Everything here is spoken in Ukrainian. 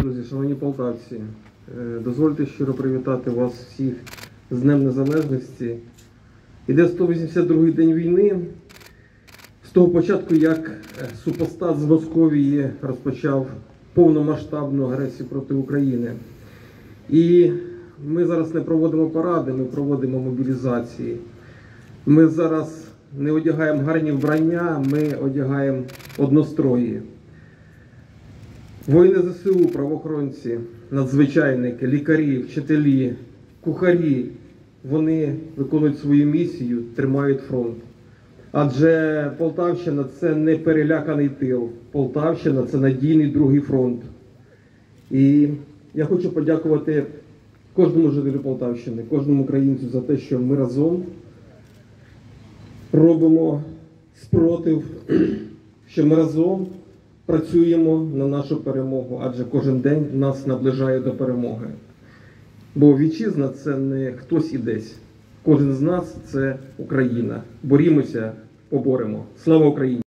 друзі, шановні полтавці, дозвольте щиро привітати вас всіх з Днем Незалежності. Іде 182-й день війни, з того початку, як супостат з Московії розпочав повномасштабну агресію проти України. І ми зараз не проводимо паради, ми проводимо мобілізації. Ми зараз не одягаємо гарні вбрання, ми одягаємо однострої. Воїни ЗСУ, правоохоронці, надзвичайники, лікарі, вчителі, кухарі, вони виконують свою місію, тримають фронт. Адже Полтавщина – це не переляканий тил. Полтавщина – це надійний другий фронт. І я хочу подякувати кожному жителю Полтавщини, кожному українцю за те, що ми разом робимо спротив, що ми разом працюємо на нашу перемогу, адже кожен день нас наближає до перемоги. Бо вітчизна – це не хтось і десь. Кожен з нас – це Україна. Борімося, поборемо. Слава Україні!